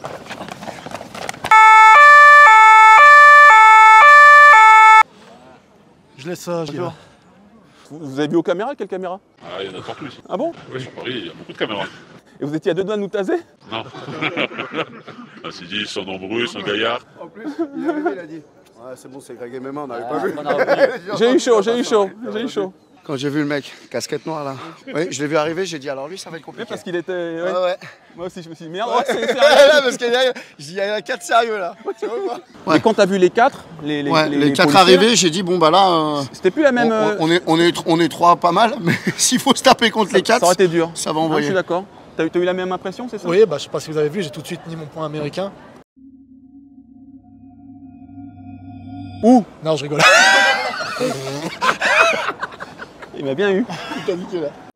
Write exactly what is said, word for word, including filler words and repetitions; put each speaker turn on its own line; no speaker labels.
Je laisse ça. Je
Vous avez vu aux caméras? Quelle caméra?
Ah, il y en a partout ici.
Ah bon?
Oui, sur Paris, il y a beaucoup de caméras.
Et vous étiez à deux doigts de nous taser?
Non. Ah, c'est dit, ils sont nombreux, ils sont gaillards.
En plus, il est arrivé, il a dit ouais, c'est bon, c'est Greg et Mémé, on n'avait pas vu.
J'ai eu chaud, j'ai eu chaud, j'ai eu chaud.
Quand j'ai vu le mec, casquette noire là, oui, je l'ai vu arriver, j'ai dit alors lui ça va être compliqué.
Parce qu'il était. Ouais.
Ouais, ouais.
Moi aussi je me suis dit merde,
Ouais.
c'est sérieux.
Là, parce qu'il y a, je dis, il y en a quatre sérieux là. Tu vois, quoi.
Ouais. Et quand t'as vu les quatre, les, les,
Ouais, les,
les
quatre
policiers,
arrivés, j'ai dit bon bah là, euh,
c'était plus la même.
on, on, est, on, est, on est trois pas mal, mais s'il faut se taper contre
ça,
les quatre,
ça aurait été dur.
ça va
Non, je
envoyer.
suis d'accord. T'as eu la même impression, c'est ça?
Oui, bah, je sais pas si vous avez vu, j'ai tout de suite mis mon point américain.
Ouh.
Non, je rigole.
Il m'a bien eu.
Putain, nickel, là.